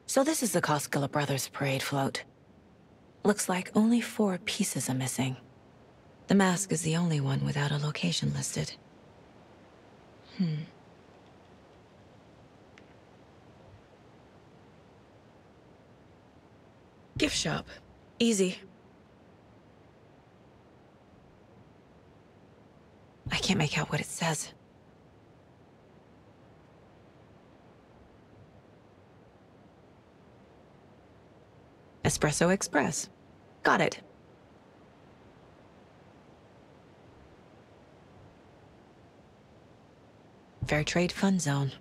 So this is the Koskela Brothers parade float. Looks like only 4 pieces are missing. The mask is the only one without a location listed. Gift shop. Easy. I can't make out what it says. Espresso Express. Got it. Fair Trade Fun Zone.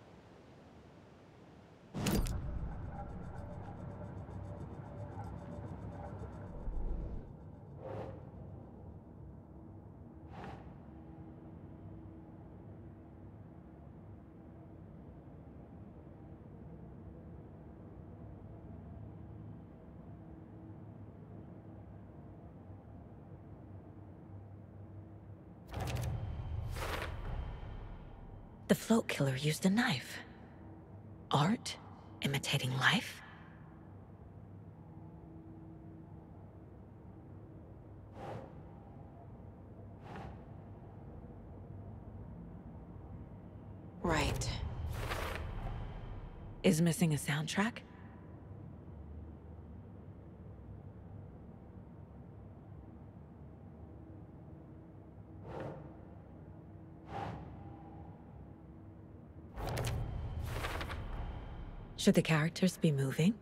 The float killer used a knife. Art? Imitating life? Right. Is missing a soundtrack? Should the characters be moving?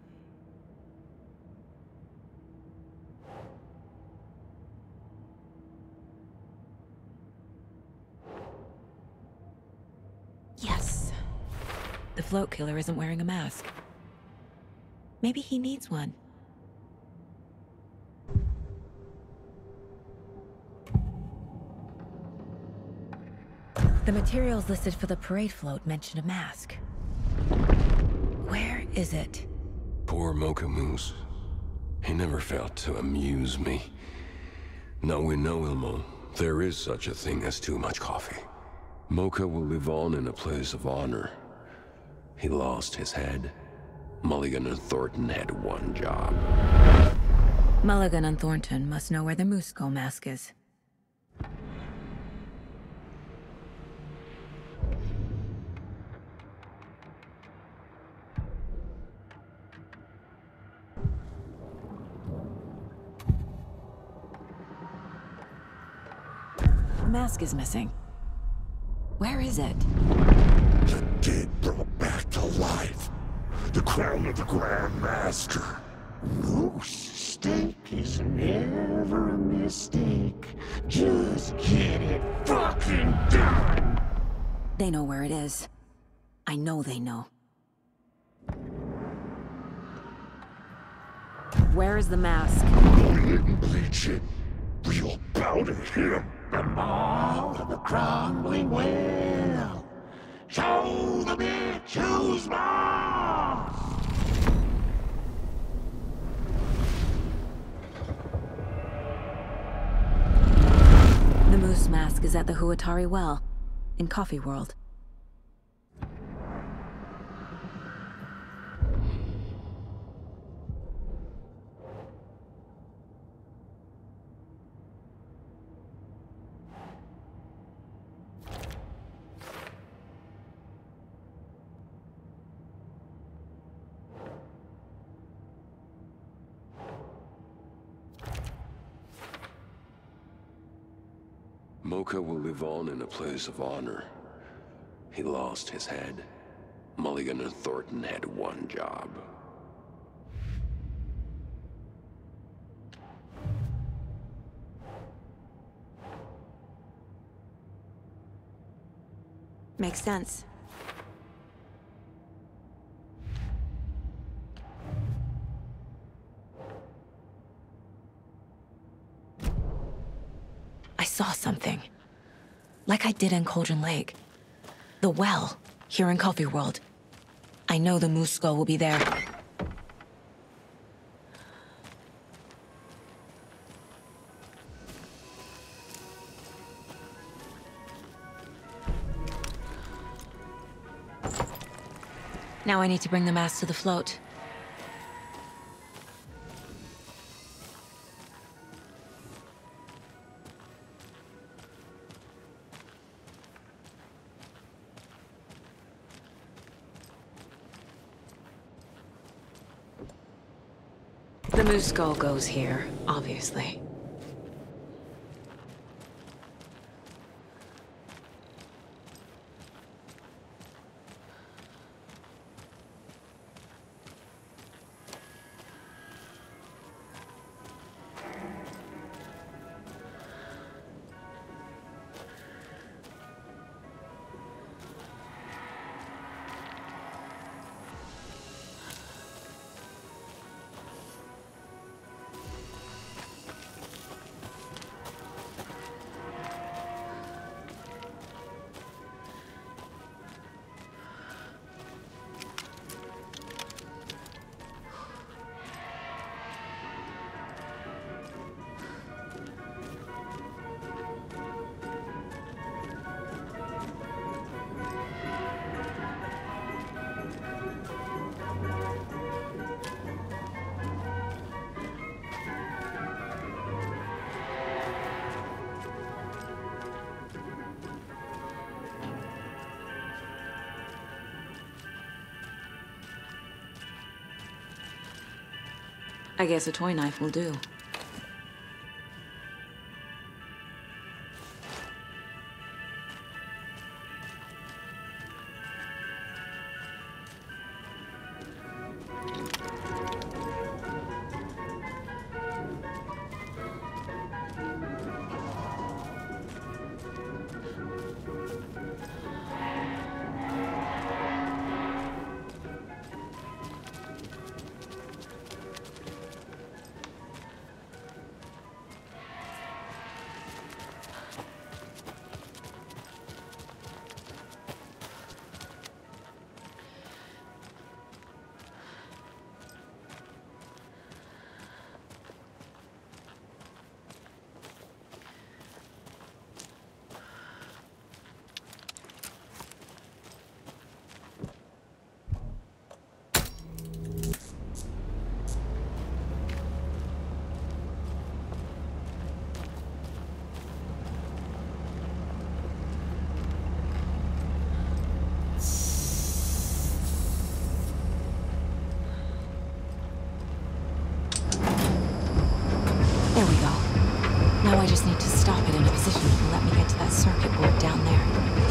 Yes. The float killer isn't wearing a mask. Maybe he needs one. The materials listed for the parade float mention a mask. Where is it? Poor Mocha Moose. He never failed to amuse me. Now we know, Ilmo, there is such a thing as too much coffee. Mocha will live on in a place of honor. He lost his head. Mulligan and Thornton had one job. Mulligan and Thornton must know where the Moose Skull mask is. The mask is missing. Where is it? The dead brought back to life. The crown of the Grand Master. Moose steak is never a mistake. Just get it fucking done. They know where it is. I know they know. Where is the mask? Go ahead and bleach it. We'll bow to him. The maw of the crumbling well. Show the bitch who's boss. The moose mask is at the Huatari Well, in Coffee World. Mocha will live on in a place of honor. He lost his head. Mulligan and Thornton had one job. Makes sense. I saw something. Like I did in Cauldron Lake. The well, here in Coffee World. I know the Moose Skull will be there. Now I need to bring the mask to the float. The moose skull goes here, obviously. I guess a toy knife will do. There we go. Now I just need to stop it in a position to let me get to that circuit board down there.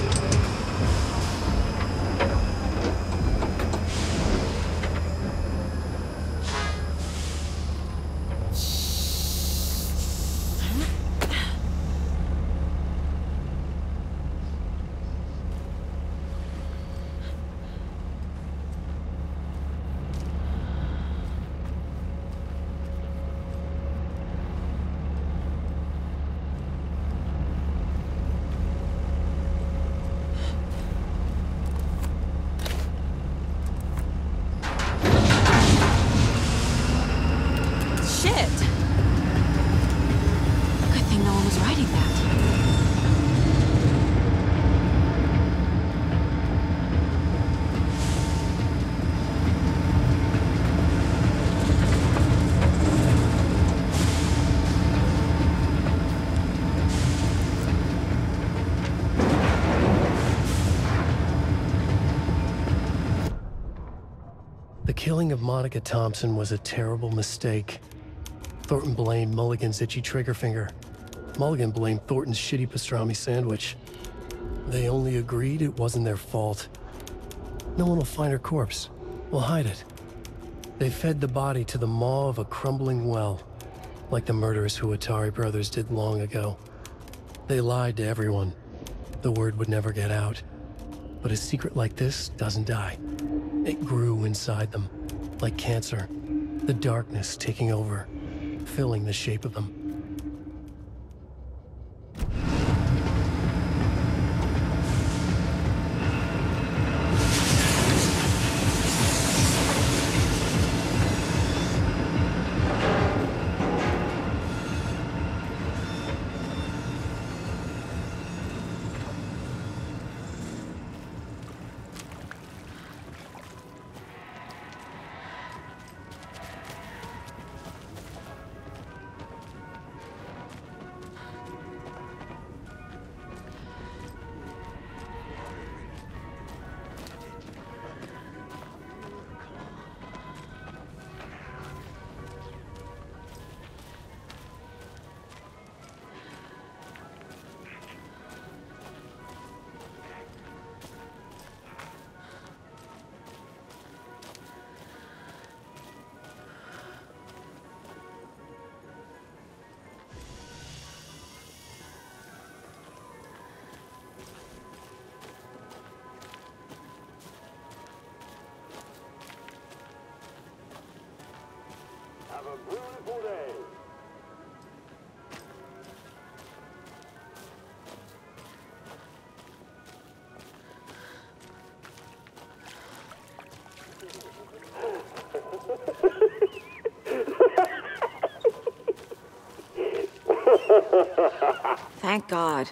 The killing of Monica Thompson was a terrible mistake. Thornton blamed Mulligan's itchy trigger finger. Mulligan blamed Thornton's shitty pastrami sandwich. They only agreed it wasn't their fault. No one will find her corpse. We'll hide it. They fed the body to the maw of a crumbling well, like the murderous Huatari brothers did long ago. They lied to everyone. The word would never get out. But a secret like this doesn't die. It grew inside them, like cancer, the darkness taking over, filling the shape of them. Thank God.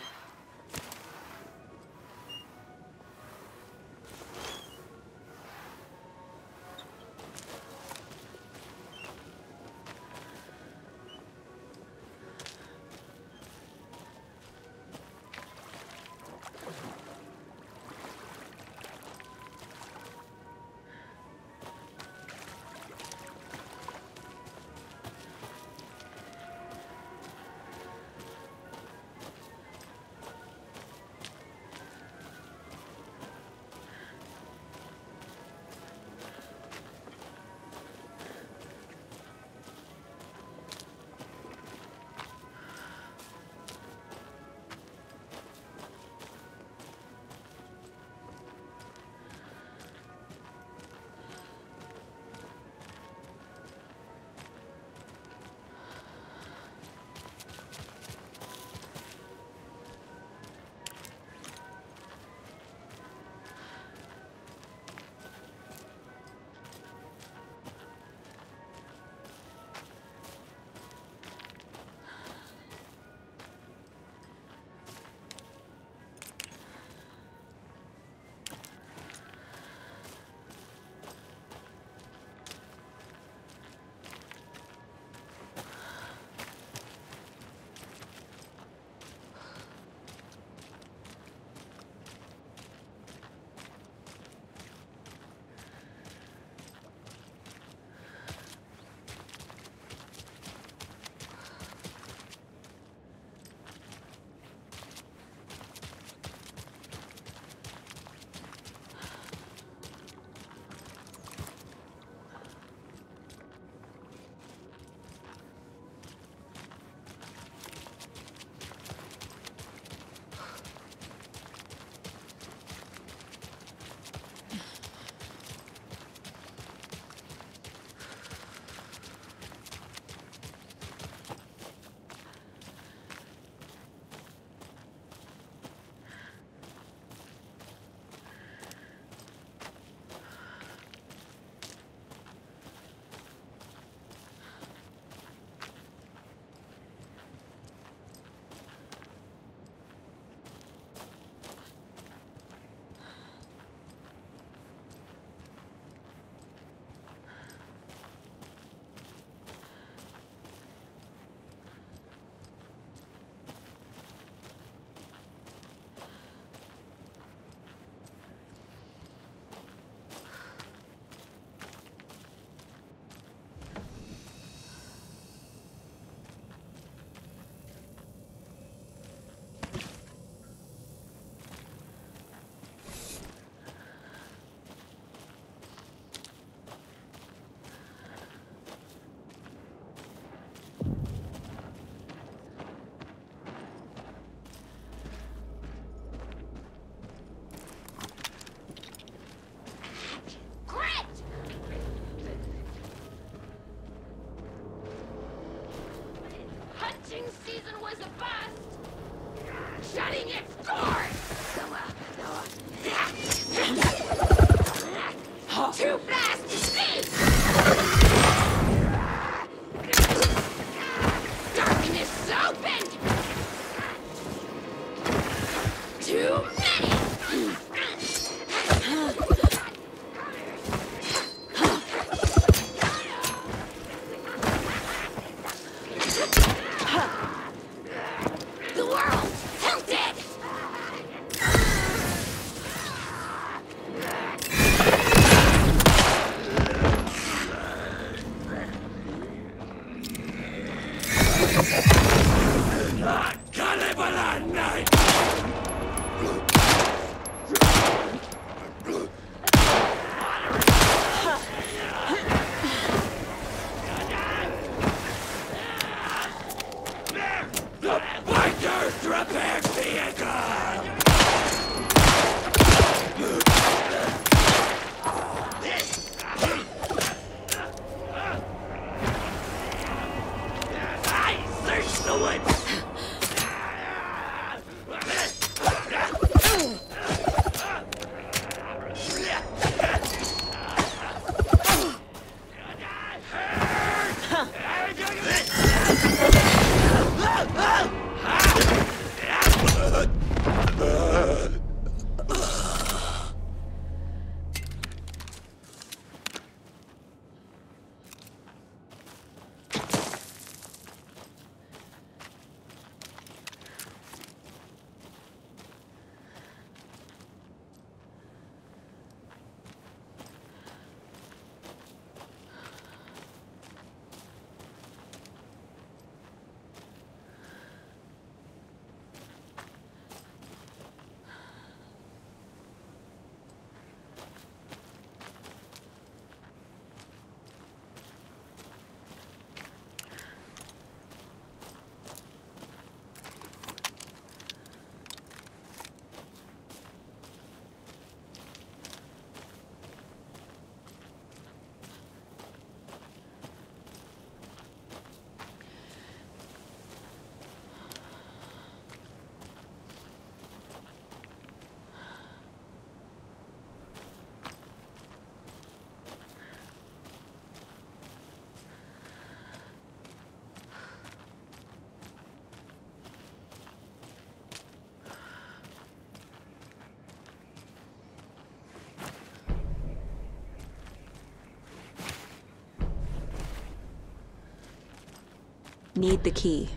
Need the key.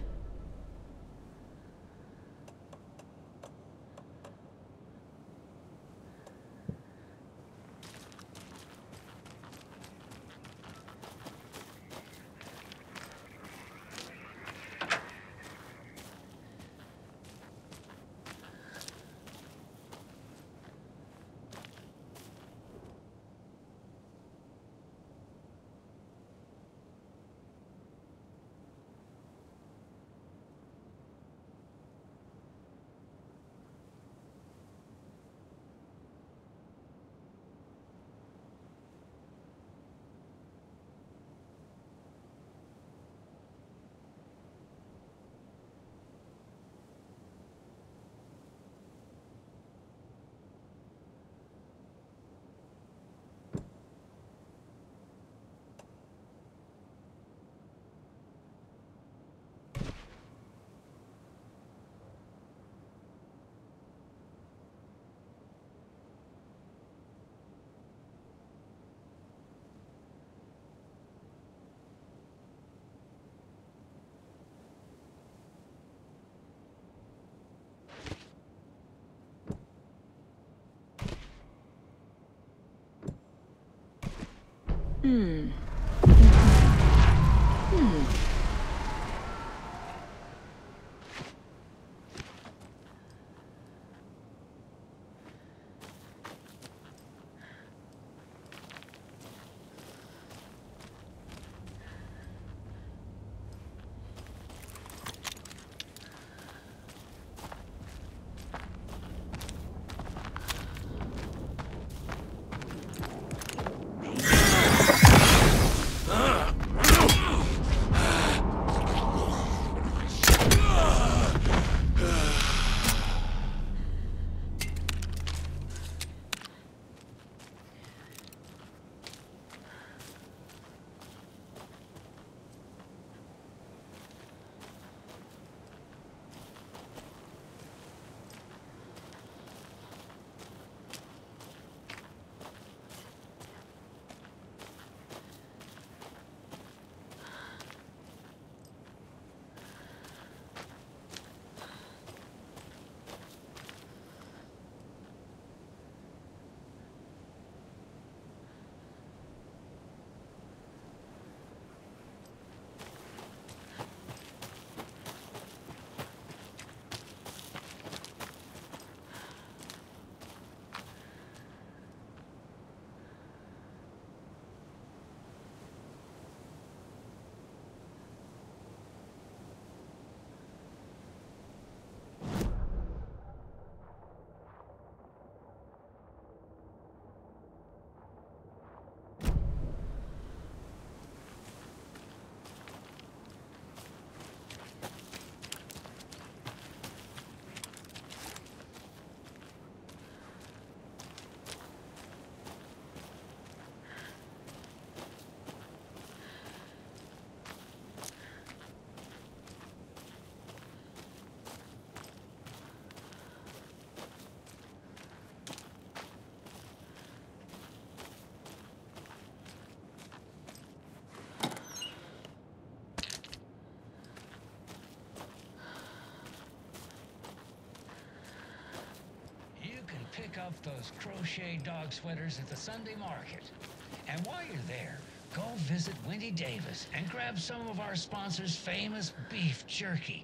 Pick up those crochet dog sweaters at the Sunday market. And while you're there, go visit Wendy Davis and grab some of our sponsor's famous beef jerky.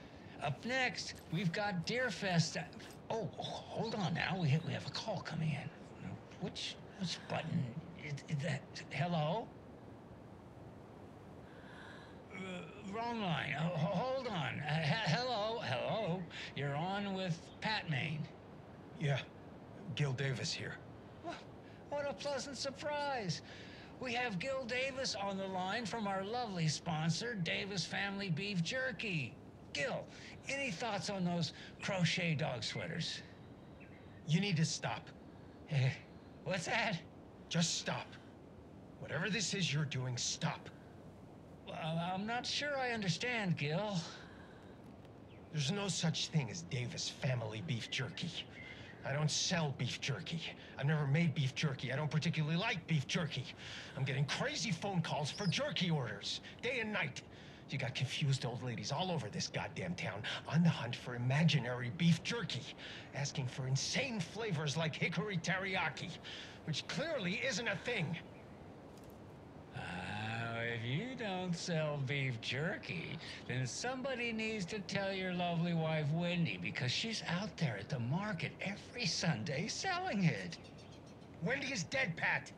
Up next, we've got Deerfest. Oh, hold on now. We have a call coming in. Which button is that? Hello? Wrong line. Hold on. Hello. You're on with Pat Maine. Yeah, Gil Davis here. What a pleasant surprise. We have Gil Davis on the line from our lovely sponsor, Davis Family Beef Jerky. Gil, any thoughts on those crochet dog sweaters? You need to stop. What's that? Just stop. Whatever this is you're doing, stop. Well, I'm not sure I understand, Gil. There's no such thing as Davis Family Beef Jerky. I don't sell beef jerky. I've never made beef jerky. I don't particularly like beef jerky. I'm getting crazy phone calls for jerky orders, day and night. You got confused old ladies all over this goddamn town on the hunt for imaginary beef jerky, asking for insane flavors like hickory teriyaki, which clearly isn't a thing. If you don't sell beef jerky, then somebody needs to tell your lovely wife Wendy, because she's out there at the market every Sunday selling it. Wendy is dead, Pat.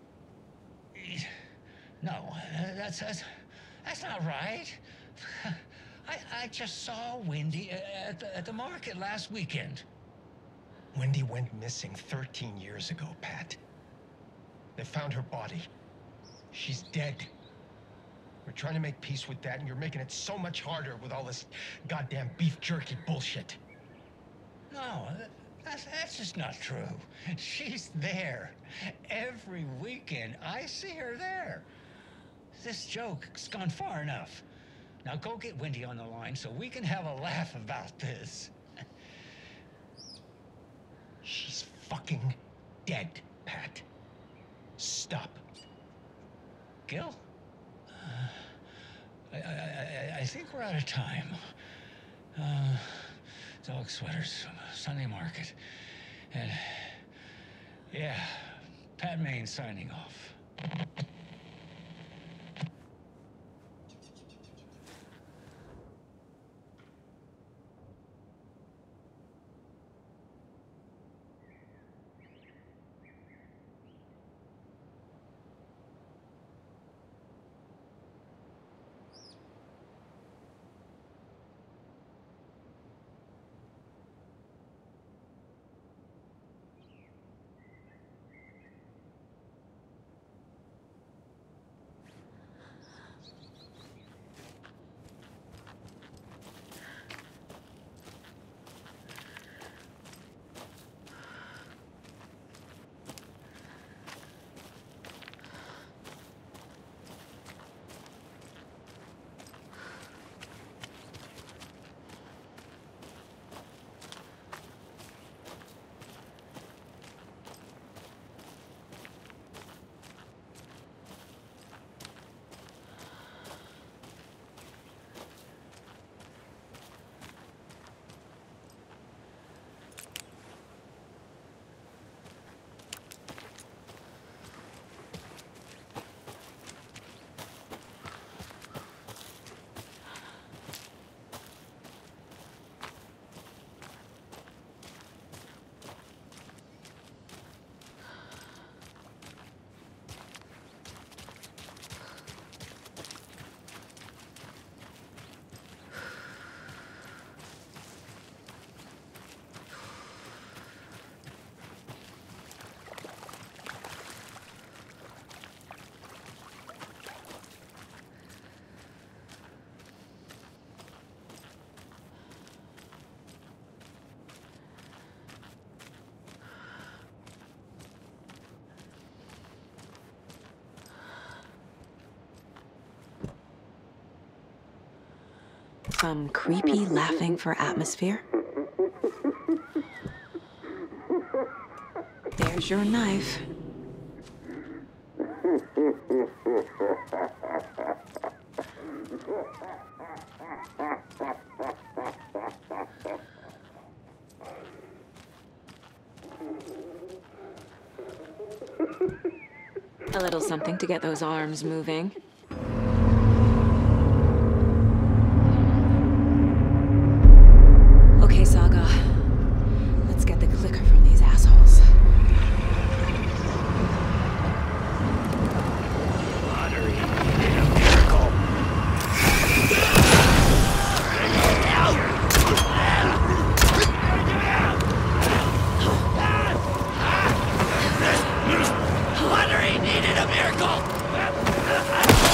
No, that's not right. I just saw Wendy at the market last weekend. Wendy went missing 13 years ago, Pat. They found her body. She's dead. We're trying to make peace with that, and you're making it so much harder with all this goddamn beef jerky bullshit. No, that's just not true. She's there. Every weekend, I see her there. This joke's gone far enough. Now go get Wendy on the line so we can have a laugh about this. She's fucking dead, Pat. Stop. Gil? I think we're out of time. Dog sweaters, Sunday market. And yeah, Pat Main signing off. Some creepy laughing for atmosphere. There's your knife. A little something to get those arms moving. Okay, Saga. Let's get the clicker from these assholes. Lottery needed a miracle. Lottery needed a miracle.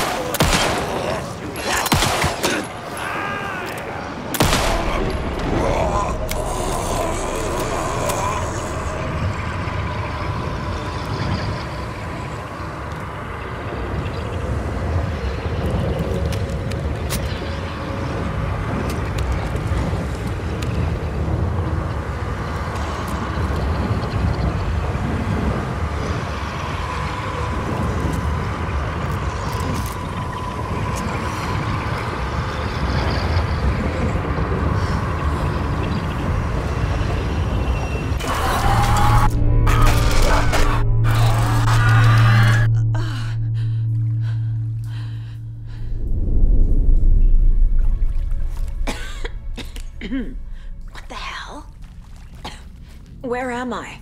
Where am I?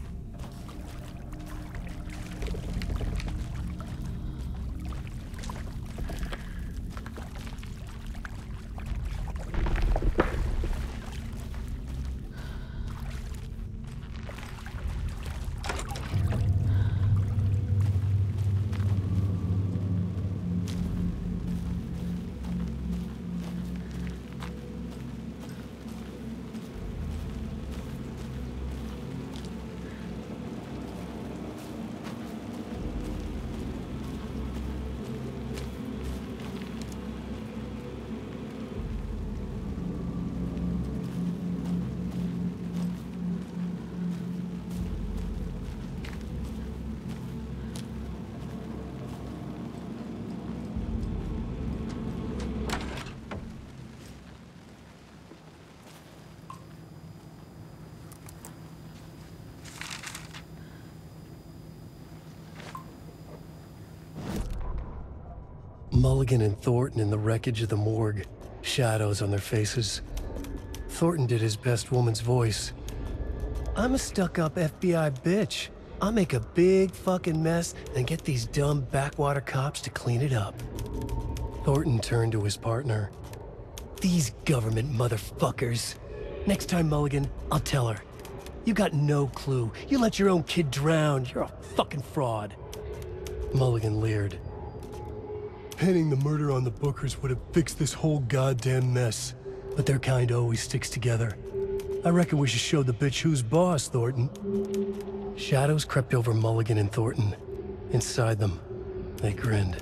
Mulligan and Thornton in the wreckage of the morgue, shadows on their faces. Thornton did his best woman's voice. I'm a stuck-up FBI bitch. I'll make a big fucking mess and get these dumb backwater cops to clean it up. Thornton turned to his partner. These government motherfuckers. Next time, Mulligan, I'll tell her. You got no clue. You let your own kid drown. You're a fucking fraud. Mulligan leered. Pinning the murder on the Bookers would have fixed this whole goddamn mess. But their kind always sticks together. I reckon we should show the bitch who's boss, Thornton. Shadows crept over Mulligan and Thornton. Inside them, they grinned.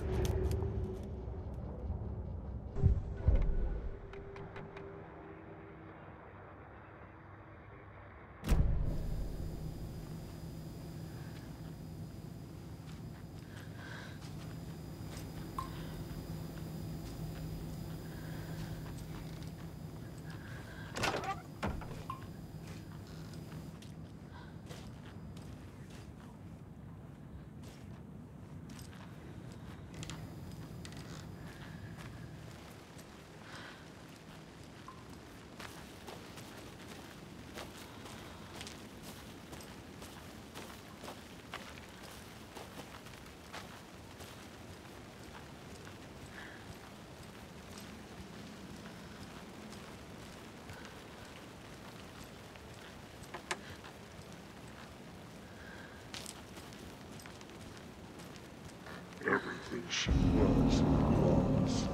Everything she was lost.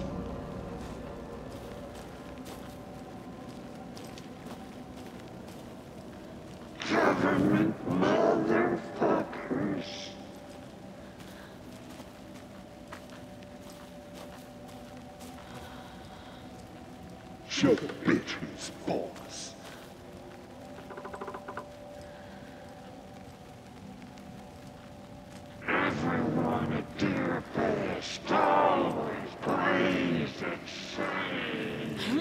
Government motherfuckers. Show the bitch who's boss. Everyone at Deer Best always believes it's sane.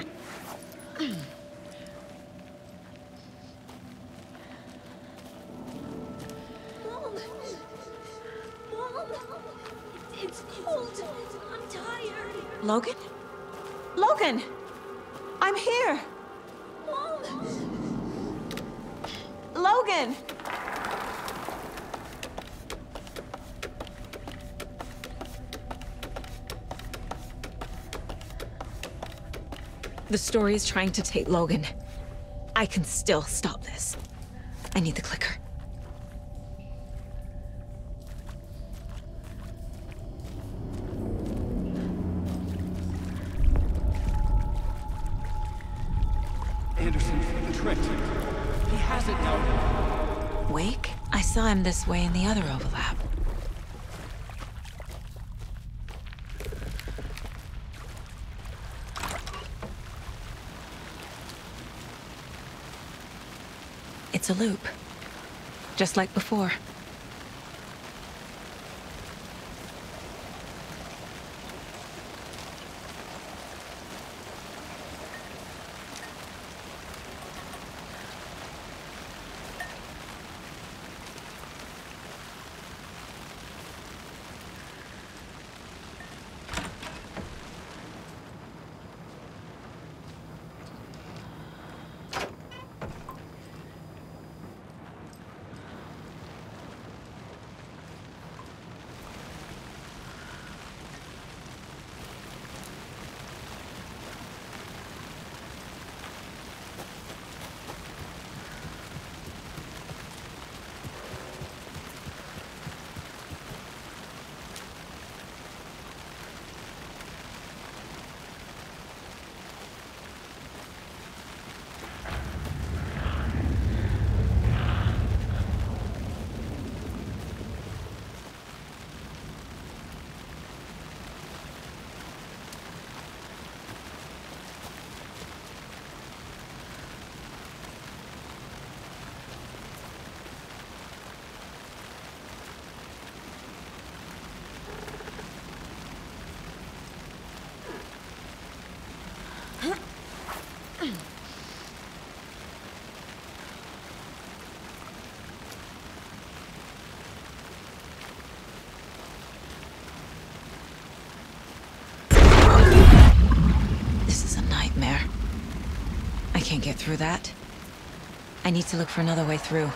Mom, it's cold. I'm tired. Logan? Logan! I'm here! Mom! Logan! The story is trying to take Logan. I can still stop this. I need the clicker. Anderson, the Trent. He has it now. Wake? I saw him this way in the other overlap. It's a loop. Just like before. get through that. I need to look for another way through.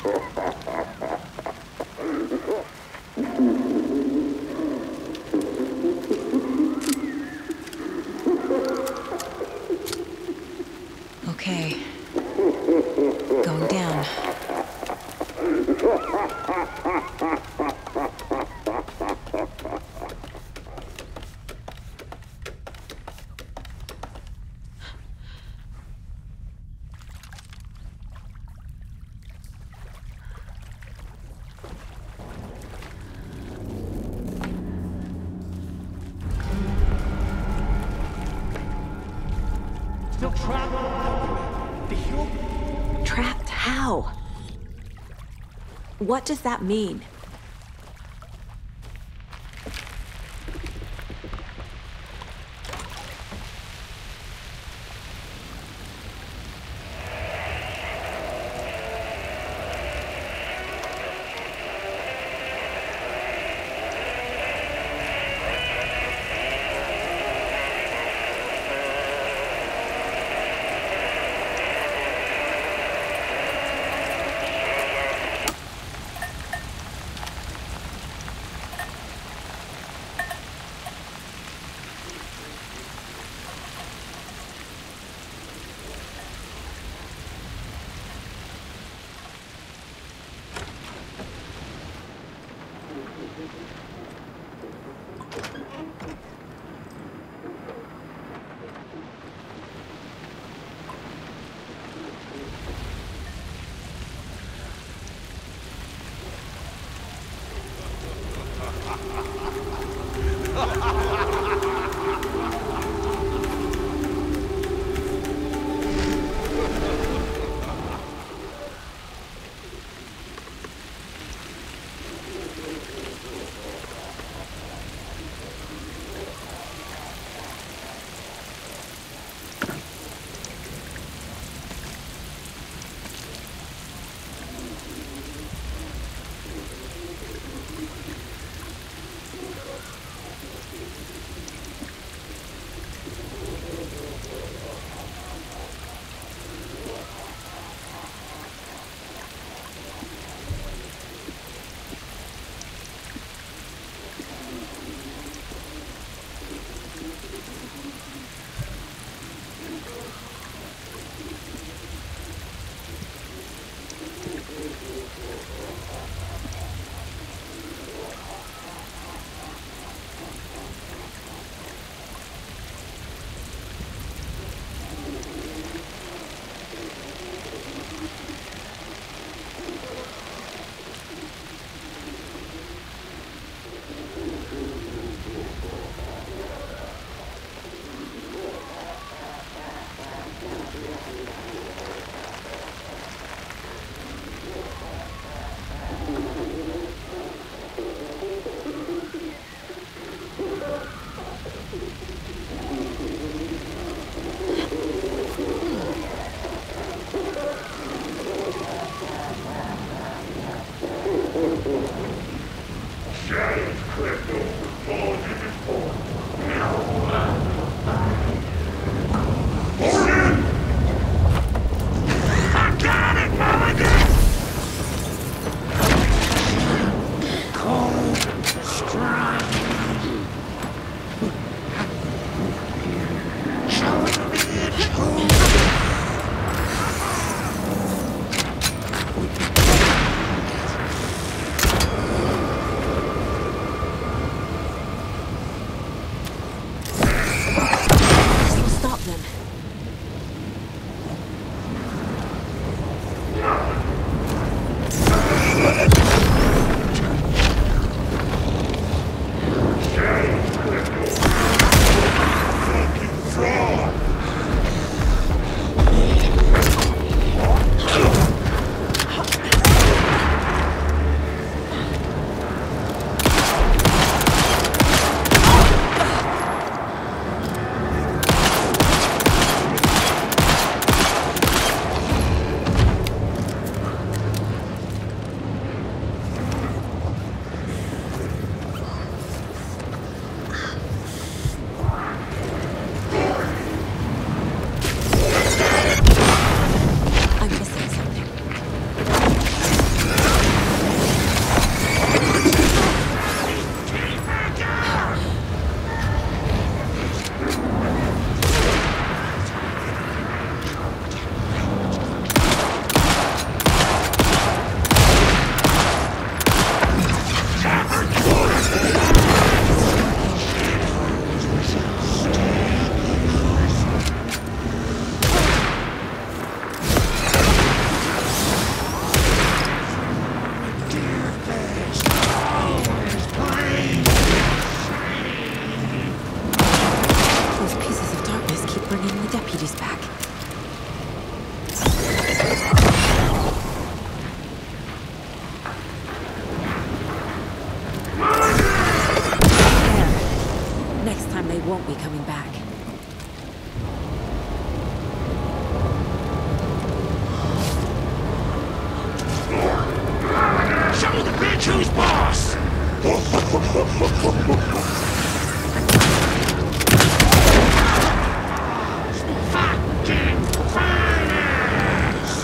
Okay. Going down. Still trapped. The hill. Trapped how? What does that mean? won't be coming back. Show the bitch who's boss! Fucking finest!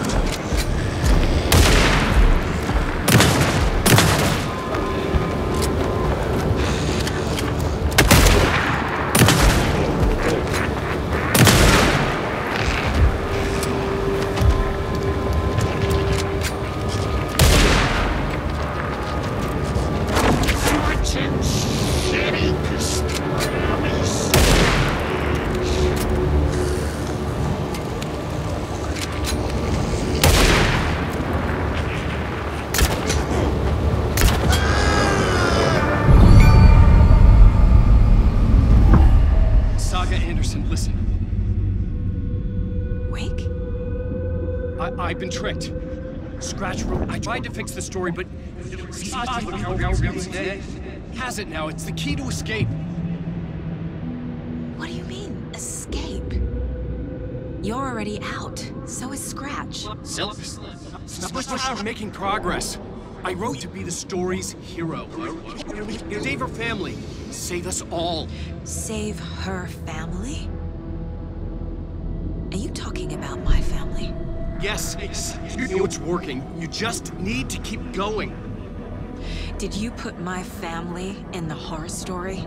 I've been tricked. Scratch wrote. I tried to fix the story, but has it now. It's the key to escape. What do you mean, escape? You're already out. So is Scratch. We're making progress. I wrote to be the story's hero. Save her family. Save us all. Save her family? Are you talking about my family? Yes, you know it's working. You just need to keep going. Did you put my family in the horror story?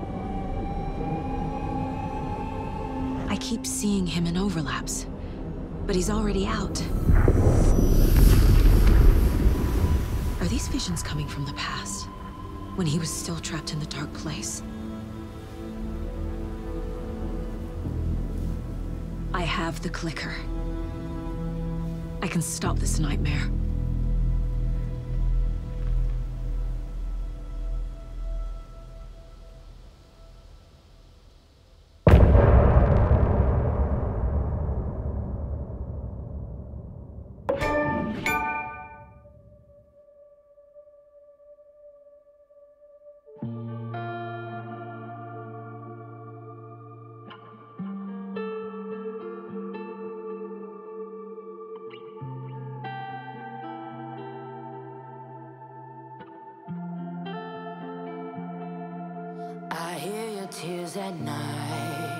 I keep seeing him in overlaps, but he's already out. Are these visions coming from the past, when he was still trapped in the dark place? I have the clicker. I can stop this nightmare. I hear your tears at night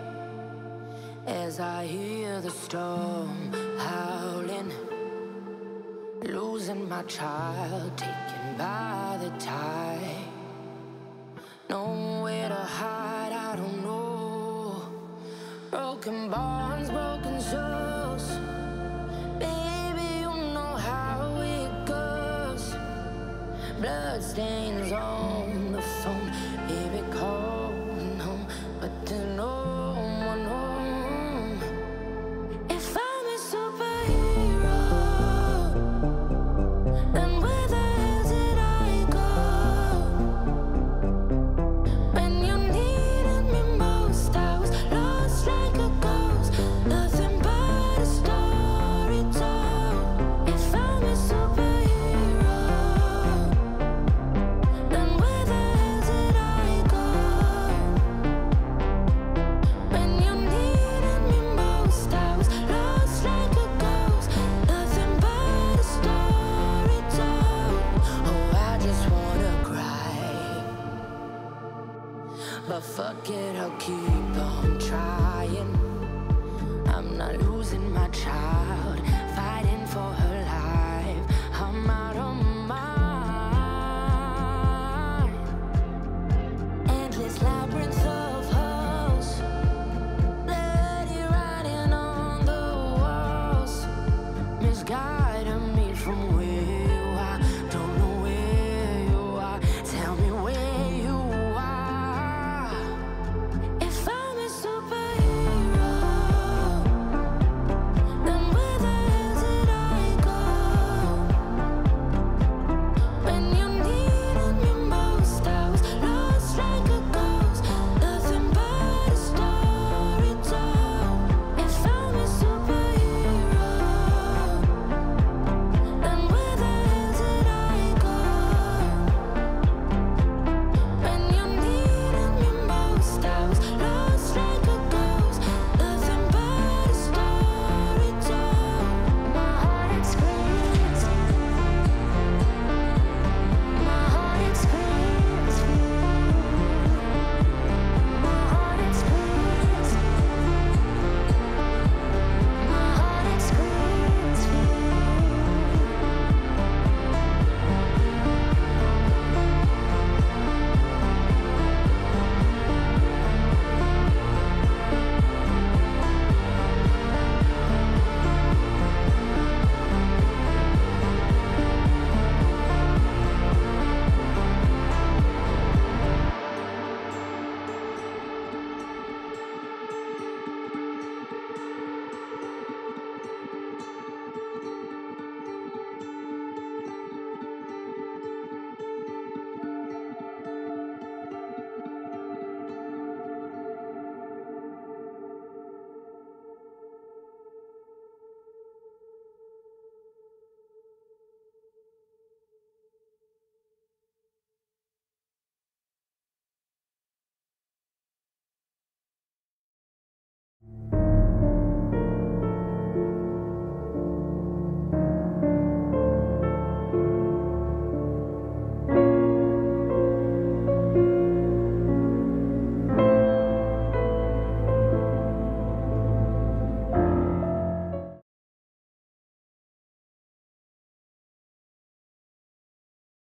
as I hear the storm howling, losing my child, taken by the tide. Nowhere to hide, I don't know. Broken bonds, broken souls. Baby, you know how it goes. Blood stains on the phone. Baby, calling home, but there's no one home. If I'm a superhero, then where the hell did I go? When you needed me most, I was lost like a ghost. Nothing but a story told. If I'm a superhero, then where the hell did I go? When you needed me most, I was lost like a ghost. Nothing but a story told. Oh, I just wanna cry, but fuck it, I'll keep on trying. I'm not losing my child, fighting for her life. I'm out of mind. Endless labyrinth of holes, bloody writing on the walls, misguiding me from